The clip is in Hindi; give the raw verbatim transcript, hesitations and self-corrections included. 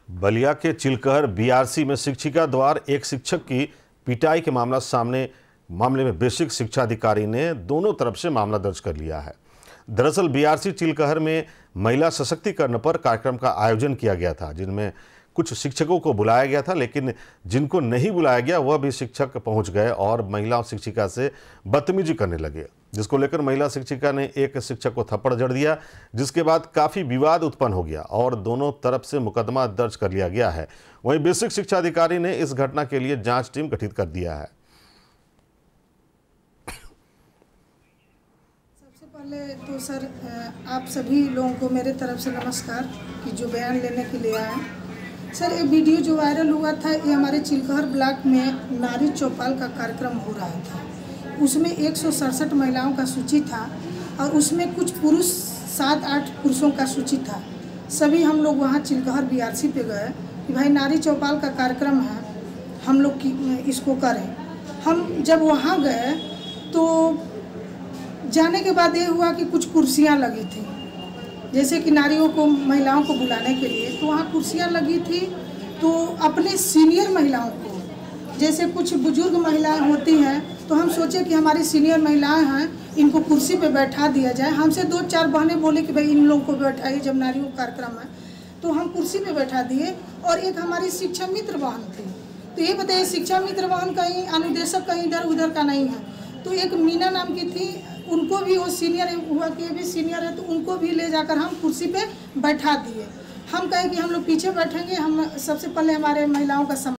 बलिया के चिलकहर बीआरसी में शिक्षिका द्वारा एक शिक्षक की पिटाई के मामला सामने मामले में बेसिक शिक्षा अधिकारी ने दोनों तरफ से मामला दर्ज कर लिया है। दरअसल बीआरसी चिलकहर में महिला सशक्तिकरण पर कार्यक्रम का आयोजन किया गया था, जिनमें कुछ शिक्षकों को बुलाया गया था, लेकिन जिनको नहीं बुलाया गया वह भी शिक्षक पहुंच गए और महिला शिक्षिका से बदतमीजी करने लगे, जिसको लेकर महिला शिक्षिका ने एक शिक्षक को थप्पड़ जड़ दिया, जिसके बाद काफ़ी विवाद उत्पन्न हो गया और दोनों तरफ से मुकदमा दर्ज कर लिया गया है। वहीं बेसिक शिक्षा अधिकारी ने इस घटना के लिए जांच टीम गठित कर दिया है। सबसे पहले तो सर आप सभी लोगों को मेरे तरफ से नमस्कार कि जो बयान लेने के लिए आए। सर ये वीडियो जो वायरल हुआ था ये हमारे चिलकहर ब्लॉक में नारी चौपाल का कार्यक्रम हो रहा था। उसमें एक सौ सड़सठ महिलाओं का सूची था और उसमें कुछ पुरुष सात आठ पुरुषों का सूची था। सभी हम लोग वहाँ चिलकहर बीआरसी पे गए कि भाई नारी चौपाल का कार्यक्रम है, हम लोग की इसको करें। हम जब वहाँ गए तो जाने के बाद ये हुआ कि कुछ कुर्सियाँ लगी थी, जैसे कि नारियों को महिलाओं को बुलाने के लिए, तो वहाँ कुर्सियाँ लगी थी। तो अपने सीनियर महिलाओं को, जैसे कुछ बुजुर्ग महिलाएं होती हैं, तो हम सोचे कि हमारी सीनियर महिलाएं हैं, इनको कुर्सी पे बैठा दिया जाए। हमसे दो चार बहनें बोले कि भाई इन लोगों को बैठाइए, जब नारियों का कार्यक्रम है। तो हम कुर्सी पे बैठा दिए और एक हमारी शिक्षा मित्र बहन थी। तो ये बताइए शिक्षा मित्र बहन कहीं अनुदेशक कहीं इधर उधर का नहीं है। तो एक मीना नाम की थी, उनको भी वो सीनियर हुआ कि ये भी सीनियर है, तो उनको भी ले जाकर हम कुर्सी पे बैठा दिए। हम कहे कि हम लोग पीछे बैठेंगे, हम सबसे पहले हमारे महिलाओं का